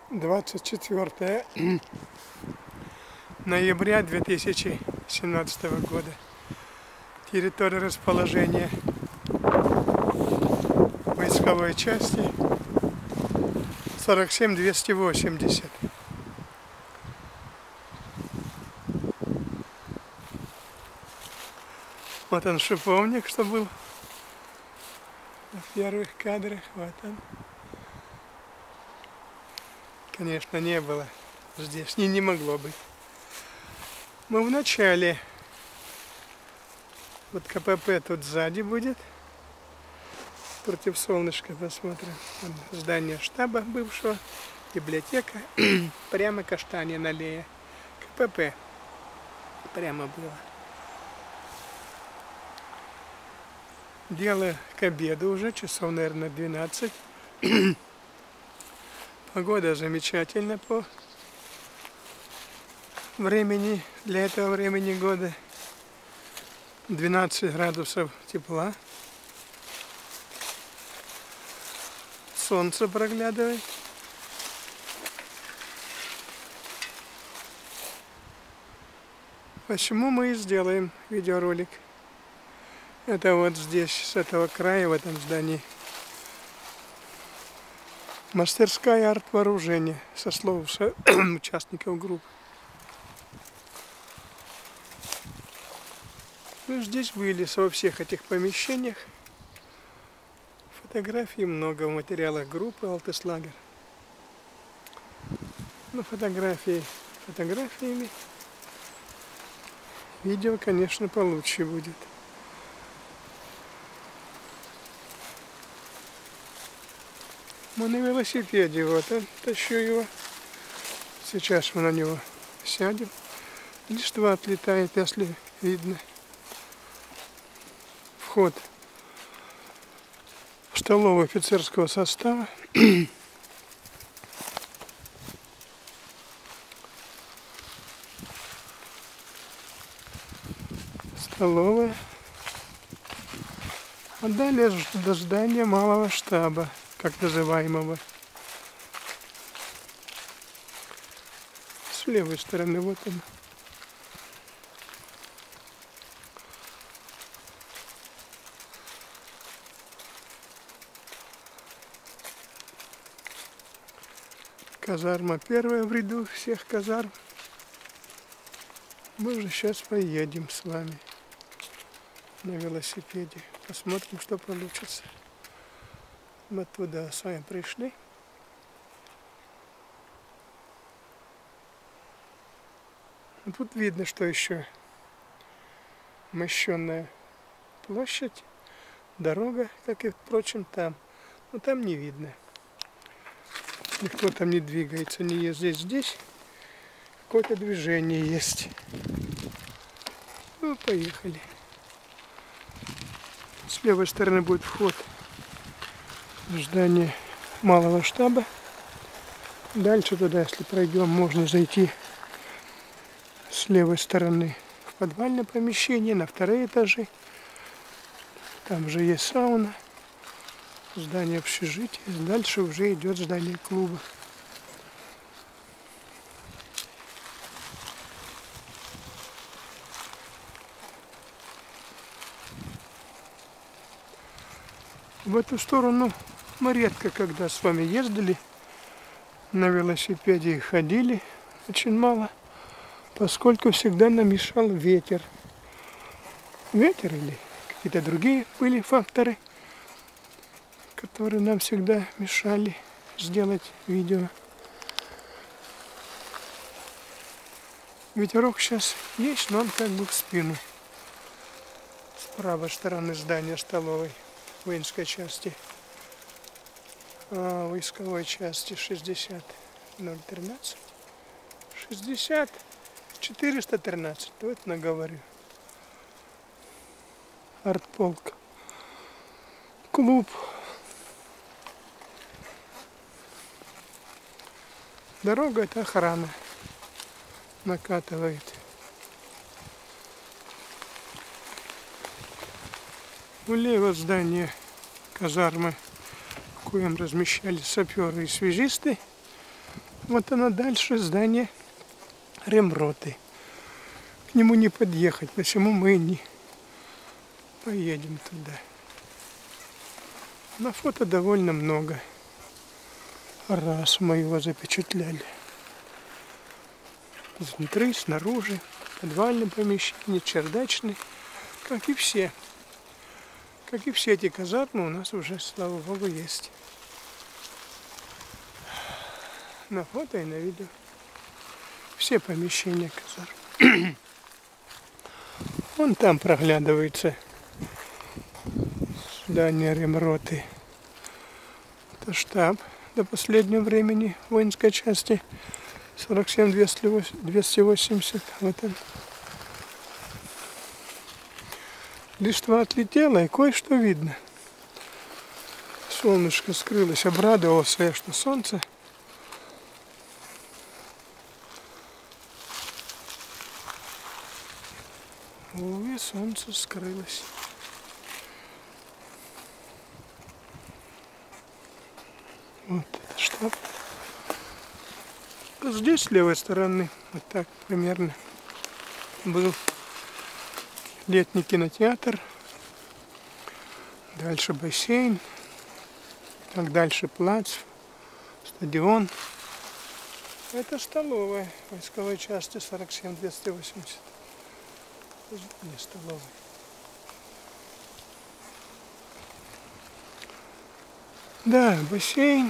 24 ноября 2017 года. Территория расположения войсковой части 47-280. Вот он шиповник, что был в первых кадрах. Вот он. Конечно, не было здесь, не могло быть. Мы в начале. Вот КПП тут сзади будет. Против солнышка посмотрим. Там здание штаба бывшего, библиотека. Прямо Каштанья аллея. КПП прямо было. Дело к обеду уже, часов, наверное, 12. Погода замечательная по времени, для этого времени года. 12 градусов тепла. Солнце проглядывает. Почему мы и сделаем видеоролик. Это вот здесь, с этого края, в этом здании. Мастерская арт-вооружения, со слов участников группы. Мы здесь были во всех этих помещениях. Фотографий много в материалах группы «Алтыслагер». Но фотографии фотографиями. Видео, конечно, получше будет. Мы на велосипеде, вот я тащу его. Сейчас мы на него сядем. Листва отлетает, если видно. Вход в столовую офицерского состава. Столовая. А далее до здания малого штаба, как называемого. С левой стороны вот он. Казарма первая в ряду всех казарм. Мы уже сейчас поедем с вами на велосипеде. Посмотрим, что получится. Мы туда с вами пришли. Тут видно, что еще мощенная площадь, дорога, как и, впрочем, там. Но там не видно. Никто там не двигается, не ездит здесь. Какое-то движение есть. Ну, поехали. С левой стороны будет вход в здание малого штаба. Дальше туда, если пройдем, можно зайти с левой стороны в подвальное помещение, на вторые этажи. Там же есть сауна. Здание общежития. Дальше уже идет здание клуба. В эту сторону мы редко когда с вами ездили на велосипеде и ходили очень мало, поскольку всегда нам мешал ветер. Ветер или какие-то другие были факторы, которые нам всегда мешали сделать видео. Ветерок сейчас есть, но он как бы в спину. С правой стороны здания столовой воинской части, войсковой части 60-013, 60-413, вот наговорю. Артполк. Клуб. Дорога — это охрана. Накатывает. Влево здание казармы, в коем размещались саперы и связисты. Вот оно дальше здание ремроты. К нему не подъехать, почему мы не поедем туда. На фото довольно много раз мы его запечатляли. Изнутри, снаружи, подвальное помещение, чердачный, как и все. Как и все эти казармы у нас уже, слава богу, есть. На фото и на видео. Все помещения казарм. Вон там проглядывается здание ремроты. Это штаб до последнего времени воинской части 47-280. Вот он. Листва отлетела, и кое-что видно. Солнышко скрылось, обрадовался я, что солнце. Ой, солнце скрылось. Вот это штаб. Здесь с левой стороны, вот так примерно, был летний кинотеатр. Дальше бассейн. Так дальше плац, стадион. Это столовая войсковой части 47-280. Не столовая. Да, бассейн,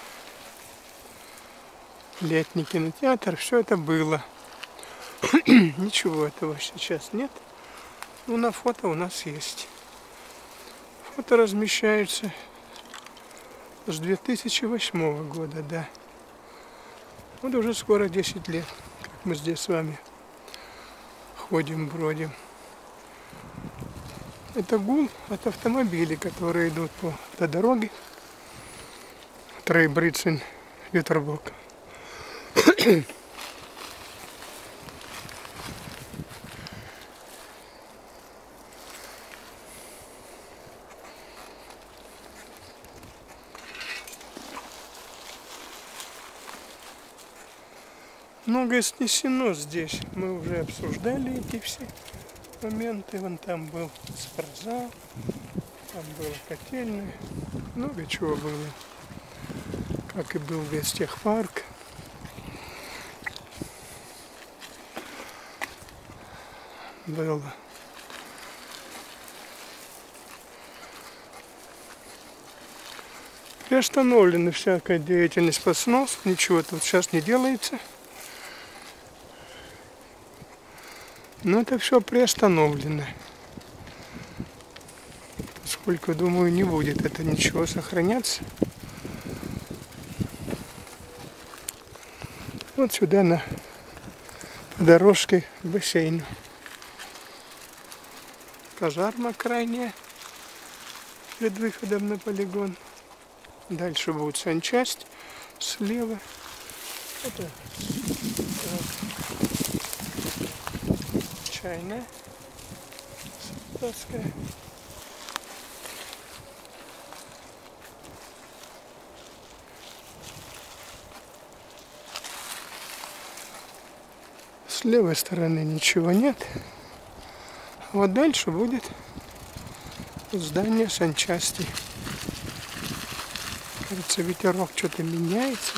летний кинотеатр, все это было. Ничего этого сейчас нет. Но на фото у нас есть. Фото размещается с 2008 года, да. Вот уже скоро 10 лет, как мы здесь с вами ходим, бродим. Это гул от автомобилей, которые идут по дороге. Трейбрицин, Ветербок. Многое снесено здесь. Мы уже обсуждали эти все моменты. Вон там был спортзал, там была котельная. Много чего было. Как и был весь техпарк. Было. Приостановлена всякая деятельность по сносу. Ничего тут сейчас не делается. Но это все приостановлено. Поскольку, думаю, не будет это ничего сохраняться. Вот сюда по дорожке к бассейну. Казарма крайняя перед выходом на полигон. Дальше будет санчасть слева. Это чайная, солдатская. С левой стороны ничего нет. А вот дальше будет здание санчасти. Кажется, ветерок что-то меняется.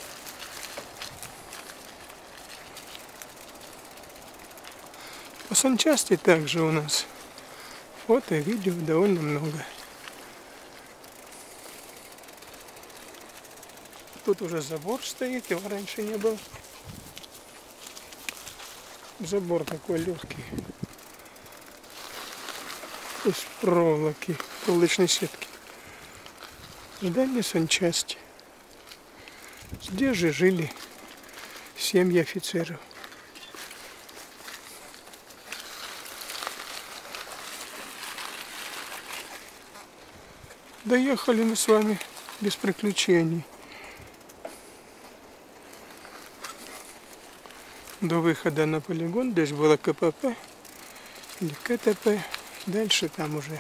По санчасти также у нас фото и видео довольно много. Тут уже забор стоит, его раньше не было. Забор такой легкий. Из проволоки, проволочной сетки. Здание санчасти. Здесь же жили семьи офицеров. Доехали мы с вами без приключений до выхода на полигон. Здесь было КПП или КТП. Дальше там уже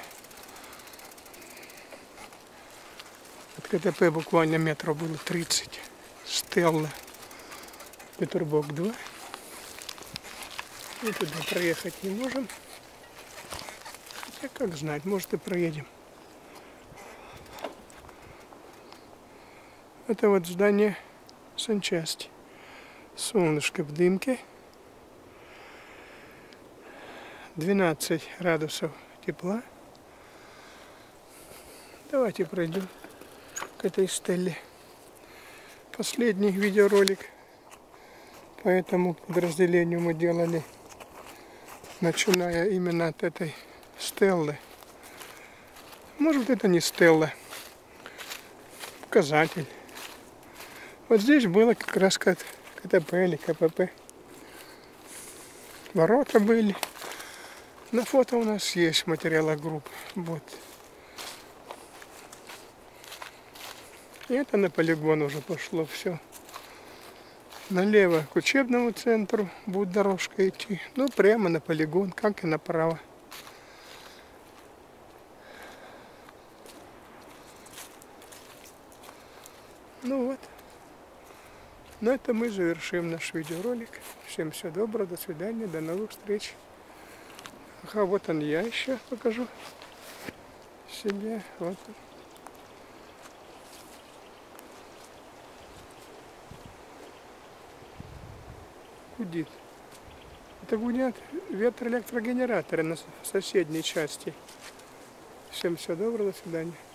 от КТП буквально метров было 30. Стелла Петербург 2. Мы туда проехать не можем. Хотя, как знать, может и проедем. Это вот здание санчасти. Солнышко в дымке. 12 градусов тепла. Давайте пройдем к этой стелле. Последний видеоролик по этому подразделению мы делали, начиная именно от этой стеллы. Может, это не стелла, указатель. Вот здесь было как раз КТП или КПП. Ворота были. На фото у нас есть материала группы. Вот. И это на полигон уже пошло все. Налево к учебному центру будет дорожка идти. Ну, прямо на полигон, как и направо. Ну вот. На этом мы завершим наш видеоролик. Всем всего доброго, до свидания, до новых встреч. Ага, вот он я еще покажу себе. Вот он. Гудит. Это гудят ветроэлектрогенераторы на соседней части. Всем всего доброго, до свидания.